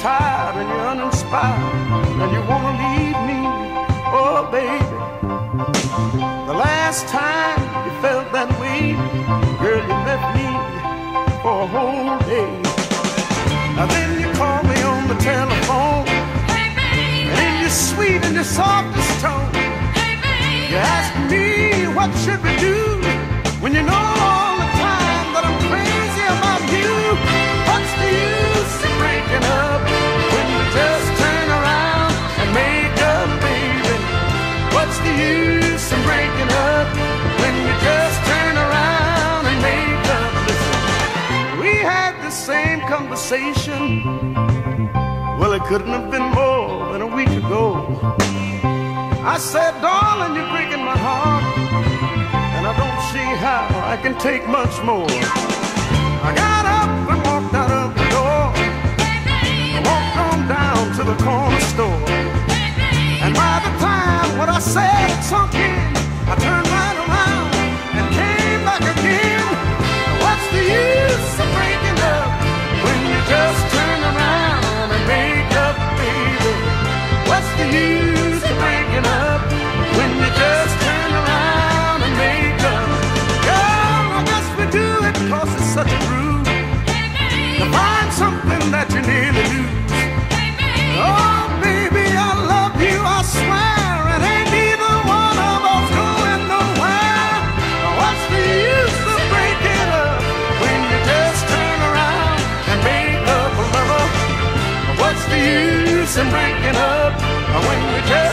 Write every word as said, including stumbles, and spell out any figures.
tired and you're uninspired and you want to leave me. Oh, baby, the last time you felt that way, girl, you left me for a whole day. Now then you call me on the telephone, hey, baby, and in your sweet and your softest tone, hey, baby, you ask me what should we do when you know all the time that I'm crazy about you. What's the use of breaking up when we just turn around and make up, baby? What's the use of breaking up when we just turn around and make up? Listen, we had the same conversation, well, it couldn't have been more than a week ago. I said, darling, you're breaking my heart, and I don't see how I can take much more. I got up and walked out of the door. I walked on down to the corner store, and by the time what I said sunk in, I turned right around and came back again. What's the use of breaking up when you just turn around and make up, baby? What's the use of breaking up when you just turn around and make up? Girl, I guess we do it 'cause it's such a groove to find something that you nearly lose. Oh, baby, I love you, I swear, and ain't neither one of us going nowhere. What's the use of breaking up when you just turn around and make up, lover? What's the use in breaking up when we just